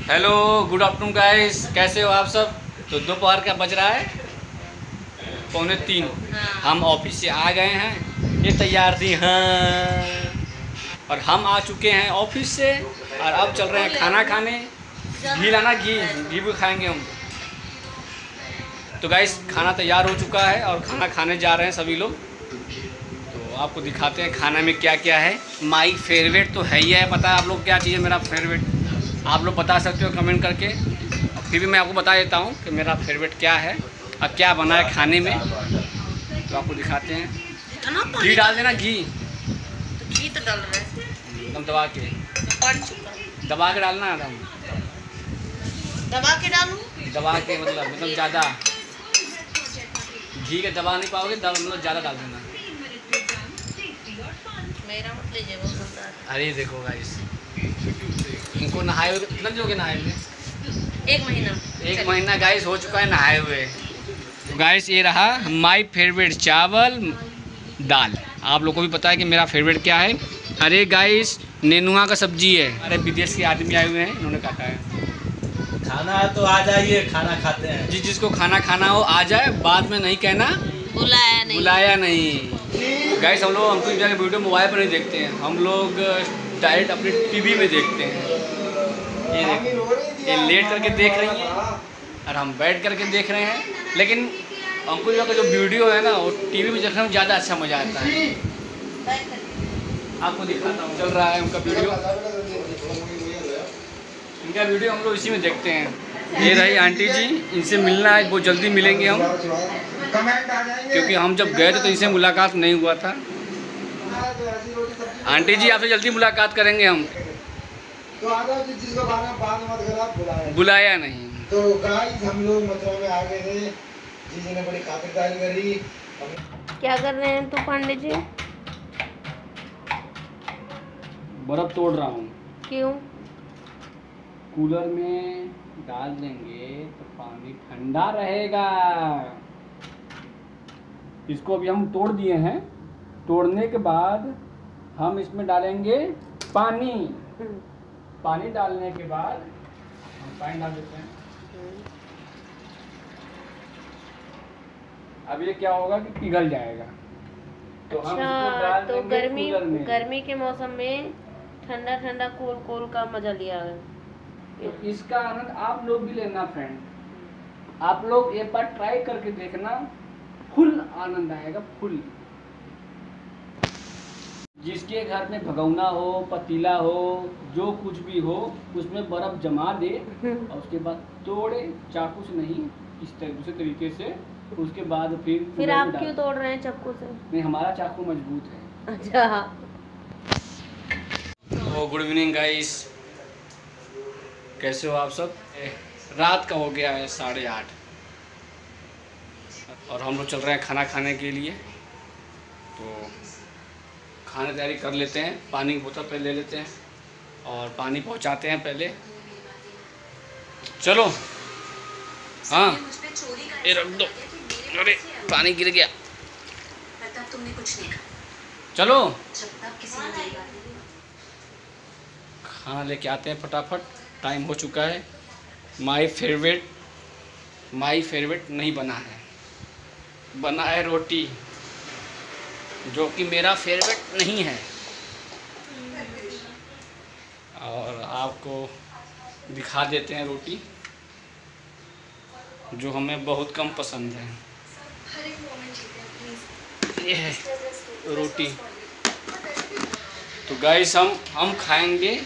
Hello, good afternoon guys, कैसे हो आप सब। तो दोपहर का बज रहा है 2:45। हम ऑफिस से आ गए हैं, ये तैयार थी हाँ, और हम आ चुके हैं ऑफिस से और अब चल रहे हैं खाना खाने। घी लाना, घी भी खाएंगे हम। तो गाइस खाना तैयार हो चुका है और खाना खाने जा रहे हैं सभी लोग। तो आपको दिखाते हैं खाना में क्या क्या है। माई फेवरेट तो है ही है, पता है आप लोग क्या चीज़ है मेरा फेवरेट, आप लोग बता सकते हो कमेंट करके। फिर भी मैं आपको बता देता हूँ कि मेरा फेवरेट क्या है और क्या बना है खाने में। तो आपको दिखाते हैं। घी डाल देना, घी तो डाल रहा है एकदम दबा के, दबा के डालना एकदम, दबा के डालूं, दबा के मतलब ज़्यादा घी के दबा नहीं पाओगे, मतलब ज़्यादा डाल देना। मेरा मत लीजिए, बहुत गंदा है। अरे देखो गाइस, इनको नहाए हुए कितना दिन हो गया नहाए हुए? 1 महीना। 1 महीना गाइस हो चुका है नहाए हुए। तो गाइस ये रहा माय फेवरेट चावल दाल। आप लोगों को भी पता है कि मेरा फेवरेट क्या है। अरे गाइस नेनुआ का सब्जी है। अरे विदेश के आदमी आए हुए हैं, इन्होंने काटा है। खाना है तो आ जाइए, खाना खाते हैं। जिसको खाना खाना हो आ जाए, बाद में नहीं कहना बुलाया नहीं। गाइस हम लोग हमको जाके वीडियो मोबाइल पर नहीं देखते हैं, हम लोग डायरेक्ट अपने टीवी में देखते हैं। ये देखो, ये लेट करके देख रही हैं और हम बैठ करके देख रहे हैं। लेकिन हमको का जो वीडियो है ना, वो टीवी में देखने में ज़्यादा अच्छा मज़ा आता है। आपको दिखाता हूँ, चल रहा है उनका वीडियो। इनका वीडियो हम लोग इसी में देखते हैं। ये रही आंटी जी, इनसे मिलना है, बहुत जल्दी मिलेंगे हम, क्योंकि हम जब गए थे तो इनसे मुलाकात नहीं हुआ था। आंटी जी आपसे जल्दी मुलाकात करेंगे हम। तो जिसको खाना बाद मत करा, बुलाया नहीं। तो गाइस हम लोग मथुरा में आ गए थे, जीजी ने बड़ी खातिरदारी करी। क्या कर रहे हैं तो पांडे जी? बर्फ तोड़ रहा हूँ। क्यों? कूलर में डाल देंगे तो पानी ठंडा रहेगा। इसको अभी हम तोड़ दिए हैं, तोड़ने के बाद हम इसमें डालेंगे पानी। पानी डालने के बाद हम पानी डाल देते हैं। अब ये क्या होगा कि पिघल जाएगा। तो हम इसको डाल तो देंगे कूलर में। गर्मी के मौसम में ठंडा ठंडा कोल का मजा लिया है। तो इसका आनंद आप लोग भी लेना फ्रेंड, आप लोग एक बार ट्राई करके देखना, फुल आनंद आएगा, फुल। जिसके घर में भगौना हो, पतीला हो, जो कुछ भी हो, उसमें बर्फ जमा दे और उसके बाद तोड़े, चाकू से नहीं, इस दूसरे तरीके से। उसके बाद फिर आप क्यों तोड़ रहे हैं चाकू से? नहीं, हमारा चाकू मजबूत है। अच्छा। तो गुड इवनिंग गाइस, कैसे हो आप सब। रात का हो गया है 8:30 और हम लोग चल रहे हैं खाना खाने के लिए। तो खाना तैयारी कर लेते हैं, पानी की बोतल पहले ले लेते हैं और पानी पहुंचाते हैं पहले। चलो हाँ, ये रख दो। अरे पानी गिर गया। चलो खाना लेके आते हैं फटाफट, टाइम हो चुका है। माय फेवरेट नहीं बना है, बना है रोटी, जो कि मेरा फेवरेट नहीं है। और आपको दिखा देते हैं रोटी, जो हमें बहुत कम पसंद है। ये है रोटी। तो गाइस हम खाएंगे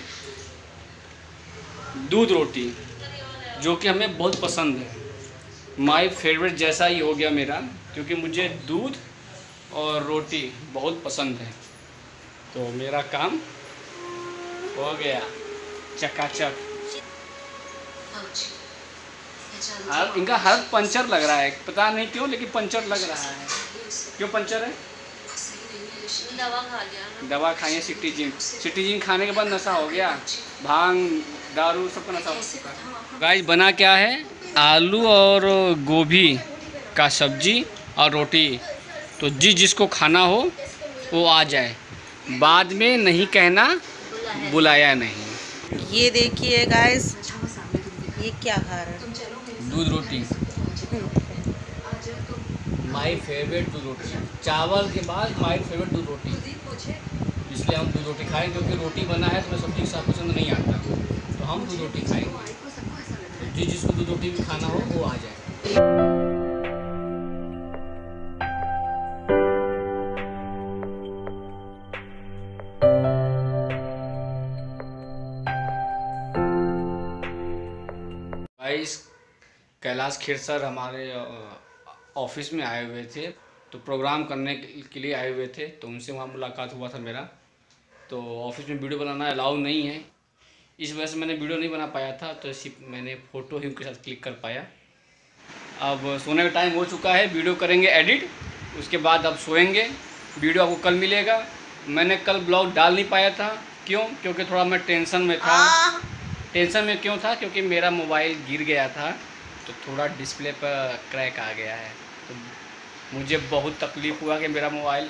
दूध रोटी, जो कि हमें बहुत पसंद है। माय फेवरेट जैसा ही हो गया मेरा, क्योंकि मुझे दूध और रोटी बहुत पसंद है। तो मेरा काम हो गया चकाचक। इनका हाथ पंचर लग रहा है, पता नहीं क्यों, लेकिन पंचर लग रहा है। क्यों पंचर है? दवा खा लिया। दवा खाइए, सिट्रीजिन खाने के बाद नशा हो गया, भांग दारू सबका नशा हो चुका है। गाइस बना क्या है, आलू और गोभी का सब्जी और रोटी। तो जिसको खाना हो वो आ जाए, बाद में नहीं कहना बुलाया नहीं। ये देखिए गाइस, ये क्या खा रहे हैं? दूध रोटी, माई फेवरेट दूध रोटी। चावल के बाद माई फेवरेट दूध रोटी, इसलिए हम दूध रोटी खाएं। क्योंकि रोटी बना है तो मैं सब्जी के साथ पसंद नहीं आता, तो हम दूध रोटी खाएंगे। तो जिसको दूध रोटी भी खाना हो वो आ जाए। गाइस, कैलाश खेर सर हमारे ऑफिस में आए हुए थे, तो प्रोग्राम करने के लिए आए हुए थे, तो उनसे वहाँ मुलाकात हुआ था मेरा। तो ऑफिस में वीडियो बनाना अलाउ नहीं है, इस वजह से मैंने वीडियो नहीं बना पाया था, तो सिर्फ मैंने फ़ोटो ही उनके साथ क्लिक कर पाया। अब सोने का टाइम हो चुका है, वीडियो करेंगे एडिट, उसके बाद अब सोएंगे। वीडियो आपको कल मिलेगा। मैंने कल ब्लॉग डाल नहीं पाया था, क्यों? क्योंकि थोड़ा मैं टेंशन में था। टेंशन में क्यों था? क्योंकि मेरा मोबाइल गिर गया था, तो थोड़ा डिस्प्ले पर क्रैक आ गया है। तो मुझे बहुत तकलीफ़ हुआ कि मेरा मोबाइल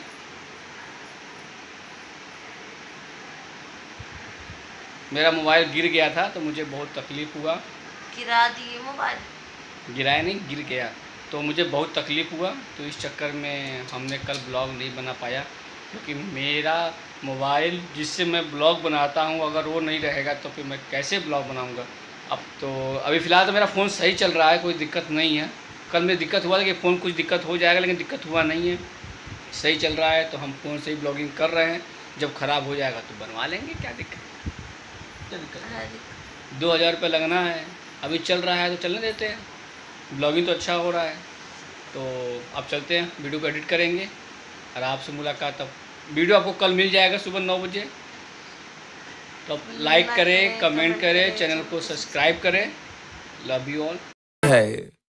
गिर गया था, तो मुझे बहुत तकलीफ़ हुआ। गिरा दिए मोबाइल? गिराया नहीं, गिर गया, तो मुझे बहुत तकलीफ़ हुआ। तो इस चक्कर में हमने कल ब्लॉग नहीं बना पाया, क्योंकि मेरा मोबाइल जिससे मैं ब्लॉग बनाता हूँ, अगर वो नहीं रहेगा तो फिर मैं कैसे ब्लॉग बनाऊँगा। अब तो अभी फ़िलहाल तो मेरा फ़ोन सही चल रहा है, कोई दिक्कत नहीं है। कल में दिक्कत हुआ था कि फ़ोन कुछ दिक्कत हो जाएगा, लेकिन दिक्कत हुआ नहीं है, सही चल रहा है। तो हम फ़ोन से ही ब्लॉगिंग कर रहे हैं, जब ख़राब हो जाएगा तो बनवा लेंगे, क्या दिक्कत है। 2000 रुपये लगना है, अभी चल रहा है तो चलने देते हैं। ब्लॉगिंग तो अच्छा हो रहा है, तो अब चलते हैं, वीडियो को एडिट करेंगे और आपसे मुलाकात। अब वीडियो आपको कल मिल जाएगा सुबह 9 बजे। तो लाइक करें, कमेंट करें, चैनल को सब्सक्राइब करें। Love you all.